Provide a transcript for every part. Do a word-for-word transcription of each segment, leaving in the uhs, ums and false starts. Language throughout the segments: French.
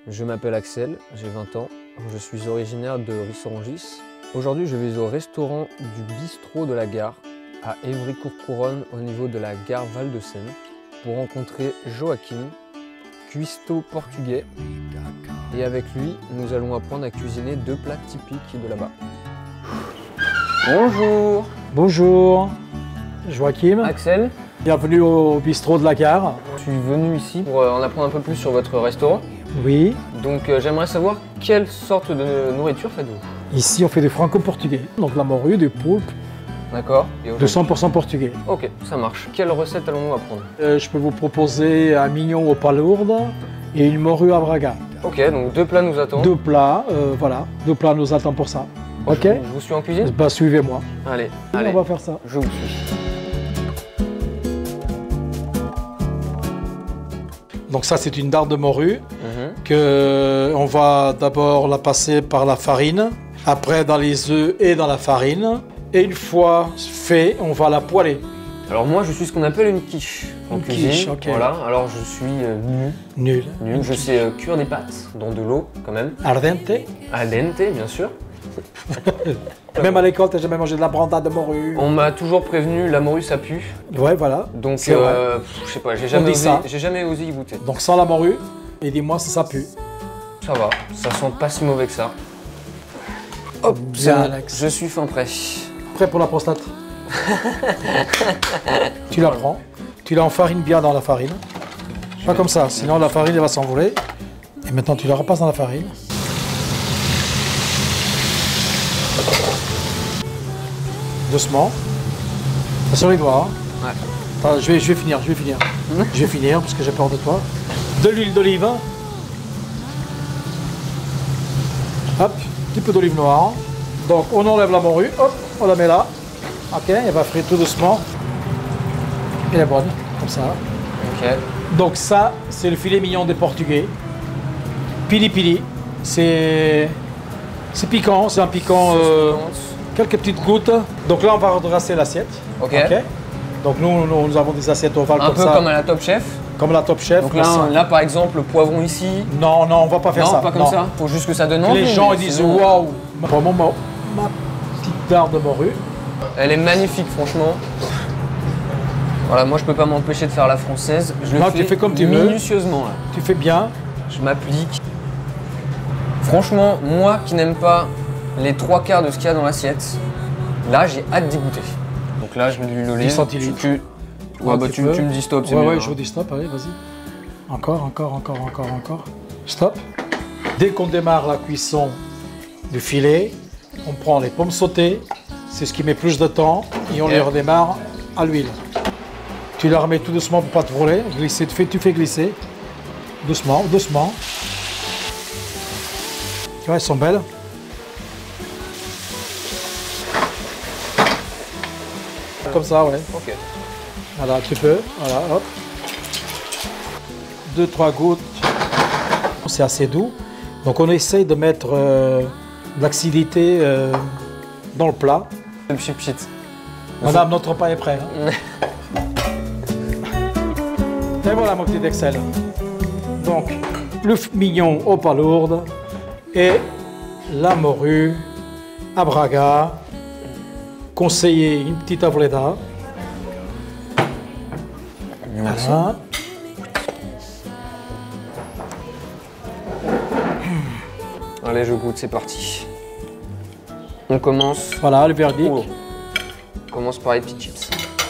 Je m'appelle Axel, j'ai vingt ans, je suis originaire de Rissorangis. Aujourd'hui, je vais au restaurant du bistrot de la gare, à Évry-Courcouronnes, au niveau de la gare Val-de-Seine, pour rencontrer Joachim, cuistot portugais. Et avec lui, nous allons apprendre à cuisiner deux plats typiques de là-bas. Bonjour. Bonjour, Joachim. Axel. Bienvenue au bistrot de la gare. Je suis venu ici pour en apprendre un peu plus sur votre restaurant. Oui. Donc euh, j'aimerais savoir quelle sorte de nourriture faites-vous? Ici, on fait des franco-portugais. Donc la morue, du poulpe, D'accord. de cent pour cent portugais. Ok, ça marche. Quelle recette allons-nous apprendre? Euh, je peux vous proposer un mignon aux palourdes et une morue à braga. Ok, donc deux plats nous attendent. Deux plats, euh, voilà. Deux plats nous attendent pour ça. Ok. Je, je vous suis en cuisine? Bah, suivez-moi. Allez, Et allez. on va faire ça. Je vous suis. Donc ça, c'est une dinde de morue. Mm-hmm. Que on va d'abord la passer par la farine, après dans les œufs et dans la farine. Et une fois fait, on va la poêler. Alors moi, je suis ce qu'on appelle une quiche en Une cuisine. quiche, ok. Voilà, alors je suis euh, nul. Nul. Nul. Je sais euh, cuire des pâtes dans de l'eau quand même. Al dente. Al dente, bien sûr. Même à l'école, t'as jamais mangé de la brandade de morue? On m'a toujours prévenu, la morue ça pue. Ouais, voilà. Donc, C'est euh, pff, je sais pas, j'ai jamais, dit osé- ça. j'ai jamais osé y goûter. Donc sans la morue, et dis-moi si ça pue. Ça va, ça sent pas si mauvais que ça. Hop, c'est Bien, bon, Alex. je suis fin prêt. Prêt pour la prostate? Tu la prends, tu la enfarines bien dans la farine. Pas comme ça, sinon la farine elle va s'envoler. Et maintenant tu la repasses dans la farine. Doucement. Pas sur les doigts. Hein. Ouais. Attends, je vais, je vais finir, je vais finir. Je vais finir parce que j'ai peur de toi. De l'huile d'olive. Hop, un petit peu d'olive noire. Donc on enlève la morue, hop, on la met là. Ok, elle va frire tout doucement. Elle est bonne, comme ça. Ok. Donc ça, c'est le filet mignon des Portugais. Pili pili. C'est c'est piquant, c'est un piquant. euh, quelques petites gouttes. Donc là, on va redresser l'assiette. Ok. Donc nous, nous, nous avons des assiettes ovales Un comme peu ça. comme à la Top Chef. Comme la Top Chef. Donc mais là, ça- là, par exemple, le poivron ici. Non, non, on va pas faire Non, ça. pas comme non. ça. Faut juste que ça donne Que envie. les gens mais ils disent sinon- waouh. Vraiment ma, ma petite dinde de morue. Elle est magnifique, franchement. Voilà, moi je peux pas m'empêcher de faire la française. Je le Non, fais tu fais comme tu veux. minutieusement là. Tu fais bien. Je m'applique. Franchement, moi qui n'aime pas les trois quarts de ce qu'il y a dans l'assiette, là j'ai hâte d'y goûter. Donc là je mets de l'huile d'olive. dix centilitres. Tu, ouais, Ouais, bah, tu tu, peux. tu me dis stop, c'est Ouais, mieux. ouais, hein. je vous dis stop, allez, vas-y. Encore, encore, encore, encore, encore. Stop. Dès qu'on démarre la cuisson du filet, on prend les pommes sautées, c'est ce qui met plus de temps, et on Ok. les redémarre à l'huile. Tu la remets tout doucement pour pas te brûler. Glisser, tu fais, tu fais glisser. Doucement, doucement. Tu vois, elles sont belles. Comme ça, ouais. Ok. Voilà, tu peux, voilà, hop. Deux, trois gouttes. C'est assez doux. Donc on essaye de mettre euh, de l'acidité euh, dans le plat. Le pchit pchit. Madame, notre repas est prêt. hein. Et voilà mon petit Excel. Donc, le f- mignon aux palourdes et la morue à braga. Conseiller une petite avreda. Merci. Voilà. Allez, je goûte, c'est parti. On commence. Voilà le verdict. Oh. On commence par les petites chips.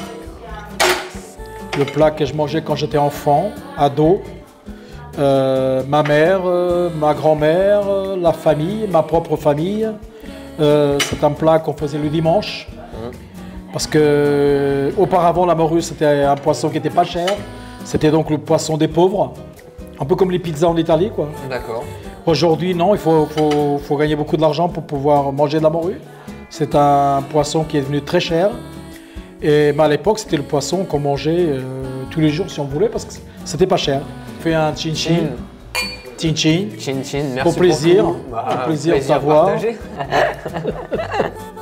Le plat que je mangeais quand j'étais enfant, ado. Euh, ma mère, euh, ma grand-mère, euh, la famille, ma propre famille. Euh, c'est un plat qu'on faisait le dimanche. Parce que euh, auparavant, la morue, c'était un poisson qui n'était pas cher. C'était donc le poisson des pauvres. Un peu comme les pizzas en Italie, quoi. D'accord. Aujourd'hui, non, il faut, faut- faut gagner beaucoup d'argent pour pouvoir manger de la morue. C'est un poisson qui est devenu très cher. Et mais à l'époque, c'était le poisson qu'on mangeait euh, tous les jours si on voulait parce que c'était pas cher. On fait un chin chin, chin chin. Chin chin, merci Au plaisir, pour tout. Bah, au plaisir de plaisir t'avoir. partagé.